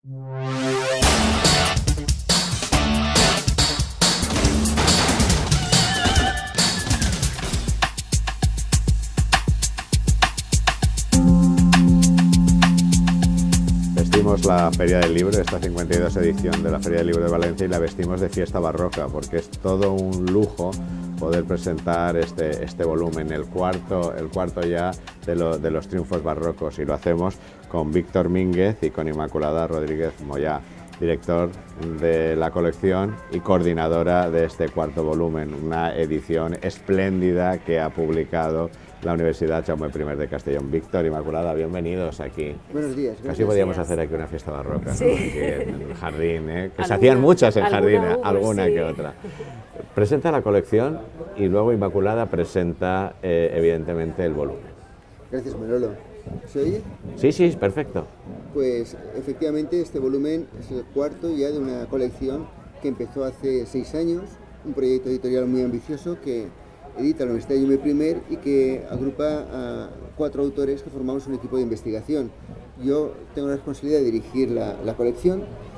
Vestimos la Feria del Libro, esta 52 edición de la Feria del Libro de Valencia, y la vestimos de fiesta barroca, porque es todo un lujo poder presentar este volumen, el cuarto ya de los triunfos barrocos, y lo hacemos con Víctor Mínguez y con Inmaculada Rodríguez Moyá, director de la colección y coordinadora de este cuarto volumen, una edición espléndida que ha publicado la Universidad Jaume I de Castellón. Víctor, Inmaculada, bienvenidos aquí. Buenos días. Casi podíamos hacer aquí una fiesta barroca, sí, ¿no? Aquí en el jardín, que se hacían muchas en jardín, alguna sí, que otra. Presenta la colección y luego Inmaculada presenta evidentemente el volumen. Gracias, Manolo. ¿Se oye? Sí, sí, perfecto. Pues efectivamente este volumen es el cuarto ya de una colección que empezó hace 6 años, un proyecto editorial muy ambicioso que edita la Universidad Jaume I y que agrupa a 4 autores que formamos un equipo de investigación. Yo tengo la responsabilidad de dirigir la colección.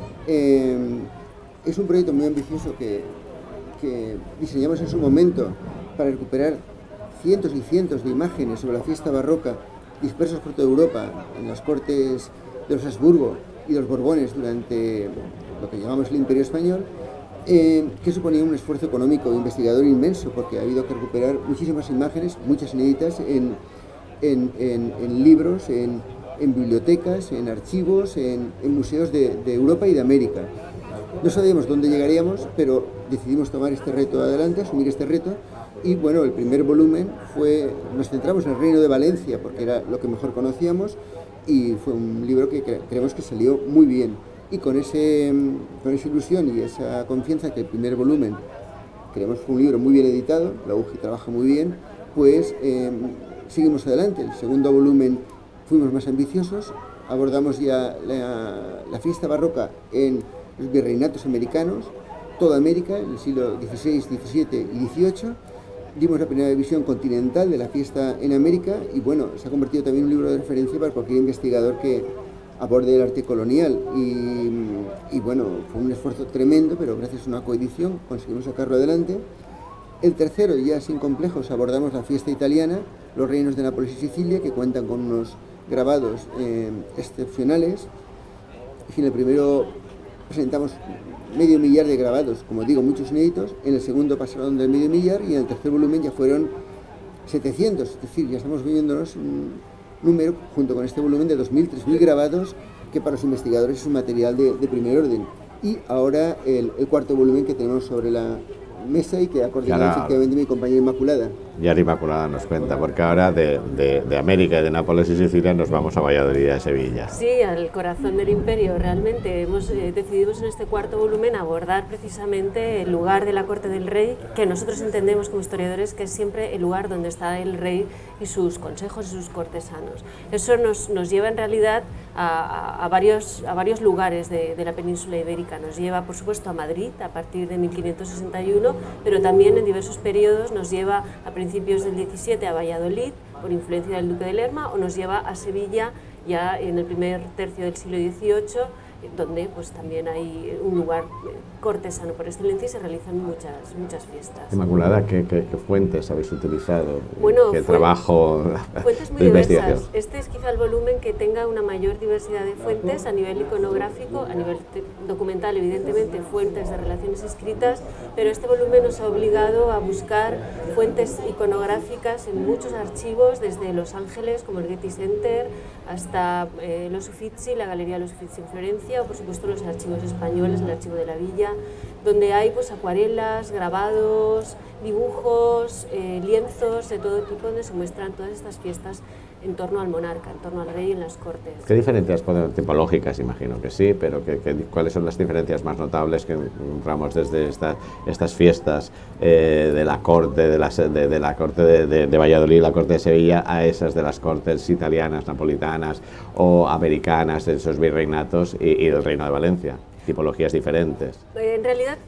Es un proyecto muy ambicioso que diseñamos en su momento para recuperar cientos y cientos de imágenes sobre la fiesta barroca dispersas por toda Europa, en las cortes de los Habsburgo y de los Borbones durante lo que llamamos el Imperio Español, que suponía un esfuerzo económico e investigador inmenso, porque ha habido que recuperar muchísimas imágenes, muchas inéditas, en libros, en bibliotecas, en archivos, en museos de Europa y de América. No sabíamos dónde llegaríamos, pero decidimos tomar este reto adelante, asumir este reto. Y bueno, el primer volumen nos centramos en el Reino de Valencia, porque era lo que mejor conocíamos, y fue un libro que creemos que salió muy bien. Y con esa ilusión y esa confianza que el primer volumen creemos fue un libro muy bien editado, la UJI trabaja muy bien, pues seguimos adelante. El segundo volumen fuimos más ambiciosos, abordamos ya la fiesta barroca en los virreinatos americanos, toda América, en el siglo XVI, XVII y XVIII. Dimos la primera visión continental de la fiesta en América y bueno, se ha convertido también en un libro de referencia para cualquier investigador que aborde el arte colonial y bueno, fue un esfuerzo tremendo, pero gracias a una coedición conseguimos sacarlo adelante. El tercero, ya sin complejos, abordamos la fiesta italiana, los reinos de Nápoles y Sicilia, que cuentan con unos grabados excepcionales. En el primero presentamos 500.000 de grabados, como digo, muchos inéditos. En el segundo pasaron del 500.000 y en el tercer volumen ya fueron 700, es decir, ya estamos viéndonos un número, junto con este volumen, de 2.000, 3.000 grabados, que para los investigadores es un material de primer orden. Y ahora el cuarto volumen que tenemos sobre la mesa y que ha coordinado efectivamente mi compañera Inmaculada. Y ahora Inmaculada nos cuenta, porque ahora de América, de Nápoles y Sicilia, nos vamos a Valladolid y a Sevilla. Sí, al corazón del imperio. Realmente hemos decidido en este cuarto volumen abordar precisamente el lugar de la corte del rey, que nosotros entendemos como historiadores que es siempre el lugar donde está el rey y sus consejos y sus cortesanos. Eso nos lleva en realidad a varios lugares de la península ibérica. Nos lleva, por supuesto, a Madrid a partir de 1561, pero también en diversos periodos nos lleva a principios del 17 a Valladolid, por influencia del duque de Lerma, o nos lleva a Sevilla ya en el primer tercio del siglo XVIII, donde pues también hay un lugar cortesano por excelencia y se realizan muchas fiestas. Inmaculada, ¿qué fuentes habéis utilizado? Bueno, ¿Qué trabajo fuentes muy de investigación? diversas. Este es quizá el volumen que tenga una mayor diversidad de fuentes a nivel iconográfico, a nivel documental, evidentemente, fuentes de relaciones escritas, pero este volumen nos ha obligado a buscar fuentes iconográficas en muchos archivos, desde Los Ángeles, como el Getty Center, hasta los Uffizi, la Galería Los Uffizi en Florencia, o por supuesto los archivos españoles, el Archivo de la Villa, donde hay pues acuarelas, grabados, dibujos, lienzos de todo tipo, donde se muestran todas estas fiestas en torno al monarca, en torno al rey en las cortes. ¿Qué diferencias tipológicas? Imagino que sí, pero ¿cuáles son las diferencias más notables que encontramos desde estas fiestas de la corte de Valladolid, la corte de Sevilla, a esas de las cortes italianas, napolitanas o americanas, de esos virreinatos y del Reino de Valencia? Tipologías diferentes. En realidad,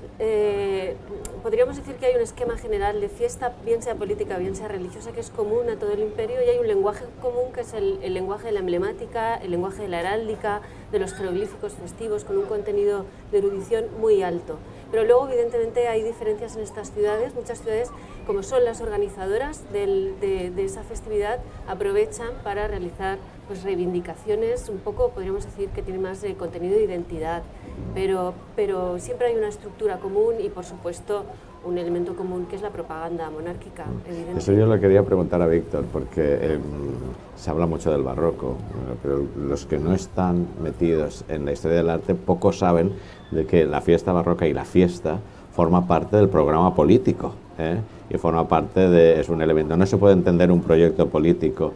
podríamos decir que hay un esquema general de fiesta, bien sea política, bien sea religiosa, que es común a todo el imperio, y hay un lenguaje común que es el lenguaje de la emblemática, el lenguaje de la heráldica, de los jeroglíficos festivos, con un contenido de erudición muy alto. Pero luego, evidentemente, hay diferencias en estas ciudades. Muchas ciudades, como son las organizadoras de esa festividad, aprovechan para realizar pues, reivindicaciones, un poco, podríamos decir, que tienen más de contenido de identidad, pero siempre hay una estructura común y, por supuesto, un elemento común que es la propaganda monárquica, evidentemente. Eso yo le quería preguntar a Víctor, porque se habla mucho del barroco, pero los que no están metidos en la historia del arte poco saben de que la fiesta barroca y la fiesta forma parte del programa político, y forma parte es un elemento. No se puede entender un proyecto político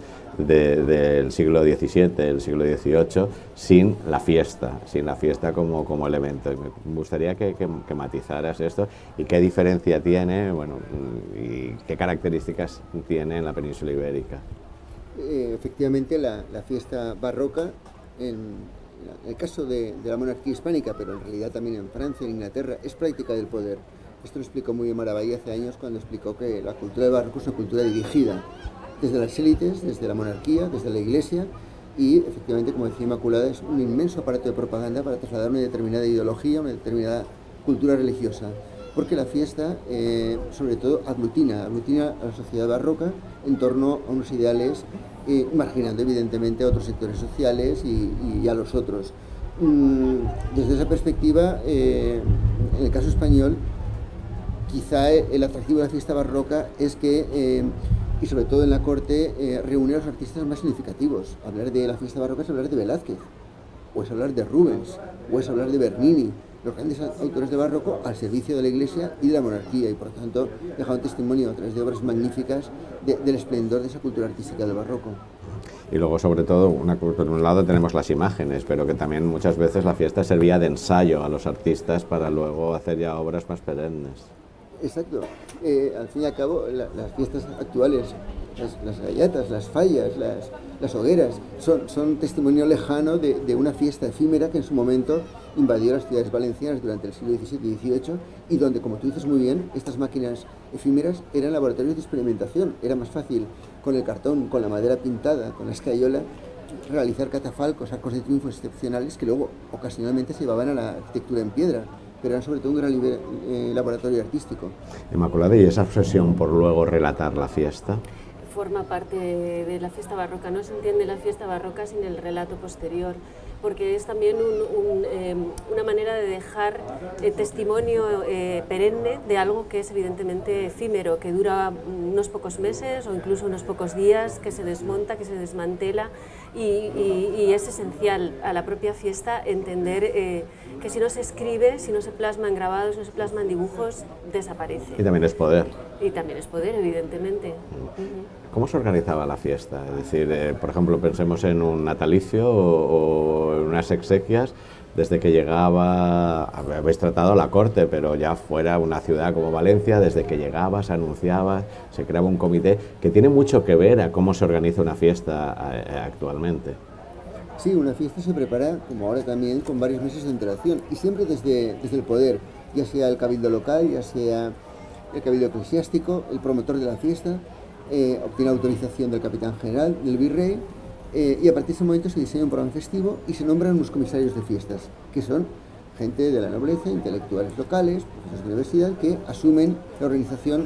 del siglo XVII, del siglo XVIII, sin la fiesta como elemento. Me gustaría que matizaras esto y qué diferencia tiene, bueno, y qué características tiene en la península ibérica. Efectivamente, la fiesta barroca, en el caso de la monarquía hispánica, pero en realidad también en Francia, en Inglaterra, es práctica del poder. Esto lo explicó muy bien Maravilla hace años cuando explicó que la cultura del barroco es una cultura dirigida desde las élites, desde la monarquía, desde la iglesia, y efectivamente, como decía Inmaculada, es un inmenso aparato de propaganda para trasladar una determinada ideología, una determinada cultura religiosa, porque la fiesta sobre todo aglutina a la sociedad barroca en torno a unos ideales, marginando evidentemente a otros sectores sociales y a los otros. Desde esa perspectiva, en el caso español, quizá el atractivo de la fiesta barroca es que, y sobre todo en la corte, reúne a los artistas más significativos. Hablar de la fiesta barroca es hablar de Velázquez, o es hablar de Rubens, o es hablar de Bernini, los grandes autores de barroco al servicio de la Iglesia y de la monarquía, y por lo tanto deja un testimonio a través de obras magníficas del esplendor de esa cultura artística del barroco. Y luego, sobre todo, por un lado tenemos las imágenes, pero que también muchas veces la fiesta servía de ensayo a los artistas para luego hacer ya obras más perennes. Exacto. Al fin y al cabo, las fiestas actuales, las gallatas, las fallas, las hogueras, son testimonio lejano de una fiesta efímera que en su momento invadió las ciudades valencianas durante el siglo XVII y XVIII, y donde, como tú dices muy bien, estas máquinas efímeras eran laboratorios de experimentación. Era más fácil con el cartón, con la madera pintada, con la escayola, realizar catafalcos, arcos de triunfo excepcionales que luego ocasionalmente se llevaban a la arquitectura en piedra, pero era sobre todo un gran laboratorio artístico. Inmaculada, ¿y esa obsesión por luego relatar la fiesta? Forma parte de la fiesta barroca. No se entiende la fiesta barroca sin el relato posterior, porque es también una manera de dejar testimonio perenne de algo que es evidentemente efímero, que dura unos pocos meses o incluso unos pocos días, que se desmonta, que se desmantela, y es esencial a la propia fiesta entender que si no se escribe, si no se plasma en grabados, si no se plasma en dibujos, desaparece. Y también es poder. Y también es poder, evidentemente. ¿Cómo se organizaba la fiesta? Es decir, por ejemplo, pensemos en un natalicio o en unas exequias. Desde que llegaba, habéis tratado la corte, pero ya fuera una ciudad como Valencia, desde que llegaba, se anunciaba, se creaba un comité, que tiene mucho que ver a cómo se organiza una fiesta actualmente. Sí, una fiesta se prepara, como ahora también, con varios meses de antelación, y siempre desde el poder, ya sea el cabildo local, ya sea el cabildo eclesiástico, el promotor de la fiesta, obtiene autorización del capitán general, del virrey, y a partir de ese momento se diseña un programa festivo y se nombran unos comisarios de fiestas, que son gente de la nobleza, intelectuales locales, profesores de universidad, que asumen la organización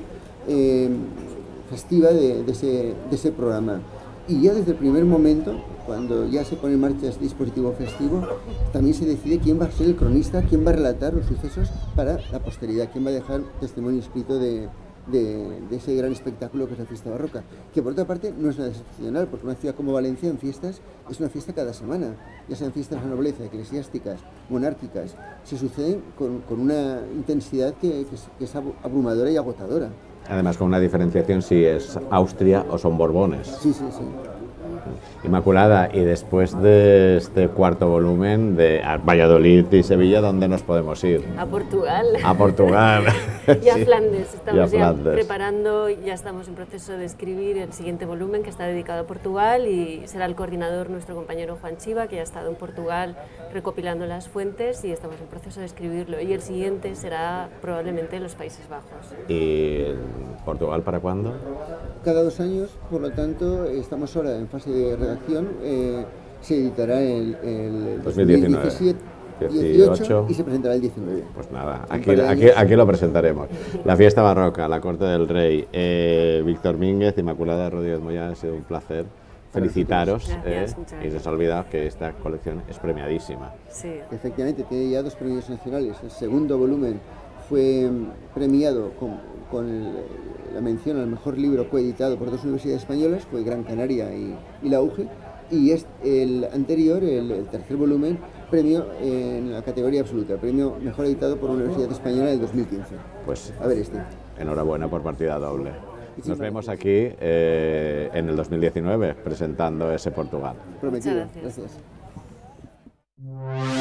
festiva de ese programa. Y ya desde el primer momento, cuando ya se pone en marcha este dispositivo festivo, también se decide quién va a ser el cronista, quién va a relatar los sucesos para la posteridad, quién va a dejar testimonio escrito de ese gran espectáculo que es la fiesta barroca, que por otra parte no es nada excepcional, porque una ciudad como Valencia en fiestas es una fiesta cada semana, ya sean fiestas de la nobleza, eclesiásticas, monárquicas, se suceden con una intensidad que es abrumadora y agotadora. Además, con una diferenciación si es Austria o son Borbones. Sí, sí, sí. Inmaculada, y después de este cuarto volumen de Valladolid y Sevilla, ¿dónde nos podemos ir? A Portugal. A Portugal. Y a Sí. Flandes. Estamos Y a ya Flandes. preparando, ya estamos en proceso de escribir el siguiente volumen que está dedicado a Portugal y será el coordinador nuestro compañero Juan Chiva, que ya ha estado en Portugal recopilando las fuentes y estamos en proceso de escribirlo. Y el siguiente será probablemente en los Países Bajos. ¿Y Portugal para cuándo? Cada 2 años, por lo tanto, estamos ahora en fase de redacción. Se editará el 2017, 18 y se presentará el 19. Pues nada, aquí lo presentaremos. La fiesta barroca, la corte del rey. Víctor Mínguez, Inmaculada Rodríguez Moya, ha sido un placer felicitaros. Gracias, muchas Y gracias. se os ha olvidado que esta colección es premiadísima. Sí. Efectivamente, tiene ya 2 premios nacionales. El segundo volumen fue premiado con la mención al mejor libro coeditado por 2 universidades españolas, fue Gran Canaria y la UGE, y el anterior, el tercer volumen, premio en la categoría absoluta, premio mejor editado por una universidad española en el 2015. Pues A ver enhorabuena por partida doble. Nos Muchísimas vemos gracias. aquí en el 2019 presentando ese Portugal. Prometido. Muchas gracias. Gracias.